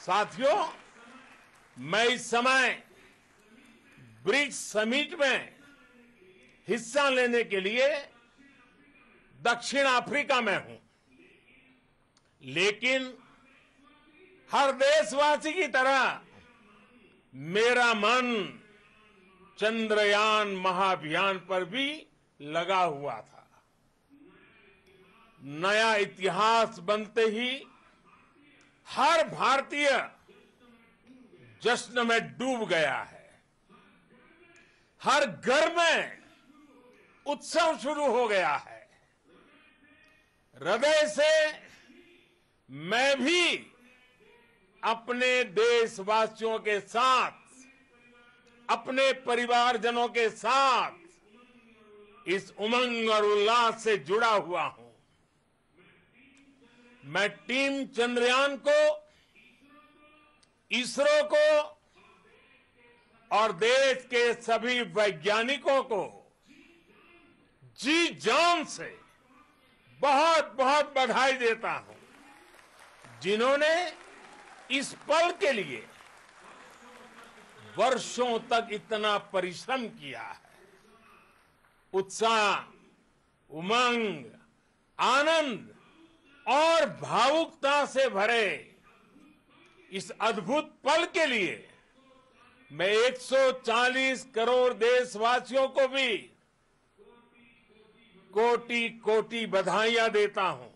साथियों, मैं इस समय ब्रिक्स समिट में हिस्सा लेने के लिए दक्षिण अफ्रीका में हूं, लेकिन हर देशवासी की तरह मेरा मन चंद्रयान महाअभियान पर भी लगा हुआ था। नया इतिहास बनते ही हर भारतीय जश्न में डूब गया है। हर घर में उत्सव शुरू हो गया है। हृदय से मैं भी अपने देशवासियों के साथ, अपने परिवारजनों के साथ इस उमंग और उल्लास से जुड़ा हुआ हूं। मैं टीम चंद्रयान को, इसरो को और देश के सभी वैज्ञानिकों को जी जान से बहुत बहुत बधाई देता हूं, जिन्होंने इस पल के लिए वर्षों तक इतना परिश्रम किया है। उत्साह, उमंग, आनंद और भावुकता से भरे इस अद्भुत पल के लिए मैं 140 करोड़ देशवासियों को भी कोटि कोटि बधाइयां देता हूं।